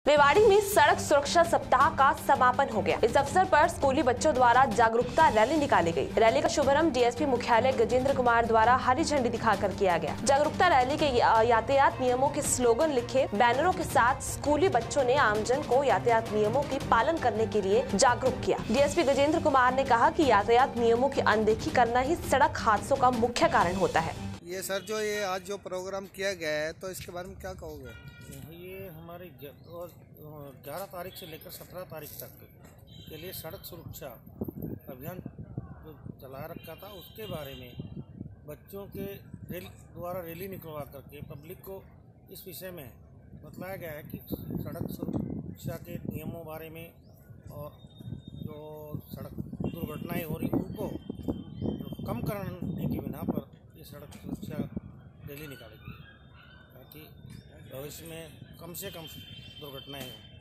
रेवाड़ी में सड़क सुरक्षा सप्ताह का समापन हो गया। इस अवसर पर स्कूली बच्चों द्वारा जागरूकता रैली निकाली गई। रैली का शुभारंभ डीएसपी मुख्यालय गजेंद्र कुमार द्वारा हरी झंडी दिखाकर किया गया। जागरूकता रैली के यातायात नियमों के स्लोगन लिखे बैनरों के साथ स्कूली बच्चों ने आमजन को यातायात नियमों की पालन करने के लिए जागरूक किया। डीएसपी गजेंद्र कुमार ने कहा कि यातायात नियमों की अनदेखी करना ही सड़क हादसों का मुख्य कारण होता है। ये सर ये आज जो प्रोग्राम किया गया है तो इसके बारे में क्या कहोगे? ये हमारी 11 तारीख से लेकर 17 तारीख तक के लिए सड़क सुरक्षा अभियान जो चला रखा था, उसके बारे में बच्चों के द्वारा रैली निकलवा करके पब्लिक को इस विषय में बतलाया गया है कि सड़क सुरक्षा के नियमों बारे में और जो सड़क दुर्घटनाएं हो रही उनको कम करने की बिना पर ये सड़क सुरक्षा रैली निकाली गई ताकि भविष्य में कम से कम दुर्घटनाएं हों।